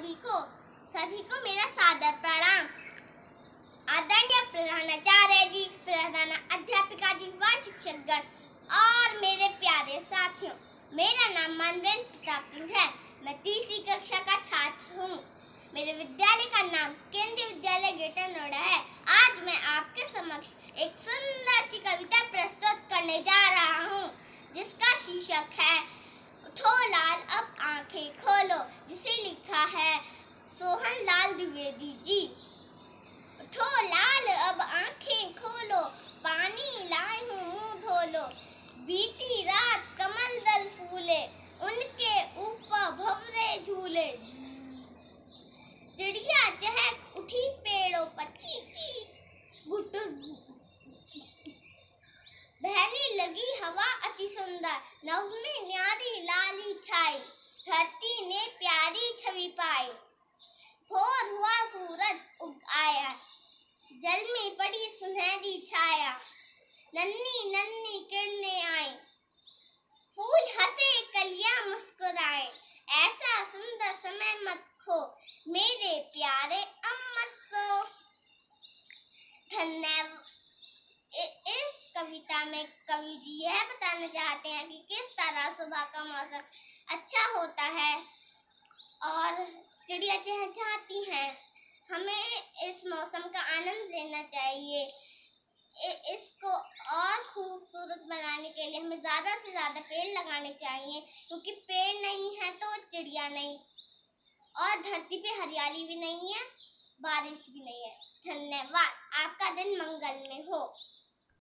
सभी को मेरा सादर प्रणाम। आदरणीय प्रधानाचार्य जी, प्रधान अध्यापिका जी व शिक्षकगण और मेरे प्यारे साथियों, मेरा नाम मनवेंद्र प्रताप सिंह है। मैं तीसरी कक्षा का छात्र हूँ। मेरे विद्यालय का नाम केंद्रीय विद्यालय गेटा नोएडा है। आज मैं आपके समक्ष एक सुंदर सी कविता प्रस्तुत करने जा रहा हूँ, जिसका शीर्षक है उठो लाल अब आंखें खोलो, जिसे लिखा है सोहन लाल द्विवेदी जी। उठो लाल अब आंखें खोलो, पानी लाई हूँ मुँह धो लो। बीती रात कमल दल फूले, उनके ऊपर भंवरे झूले। चिड़िया चहक उठी पेड़ों पर, ची ची बहने लगी हवा अति सुंदर, नभ में न्यारी लाली छाई। धरती ने प्यारी छवि पाई, भोर हुआ सूरज उग आया, जल में पड़ी सुनहरी छाया। नन्ही नन्ही किरणें आई, फूल हंसे कलियां मुस्कुराए। ऐसा सुंदर समय मत खो, मेरे प्यारे अमत सो। धन्यवाद। इस कविता में कवि जी यह बताना चाहते हैं कि किस तरह सुबह का मौसम अच्छा होता है और चिड़िया चहचहाती हैं। हमें इस मौसम का आनंद लेना चाहिए। इसको और खूबसूरत बनाने के लिए हमें ज़्यादा से ज़्यादा पेड़ लगाने चाहिए, क्योंकि पेड़ नहीं है तो चिड़िया नहीं, और धरती पे हरियाली भी नहीं है, बारिश भी नहीं है। धन्यवाद। आपका दिन मंगलमय हो।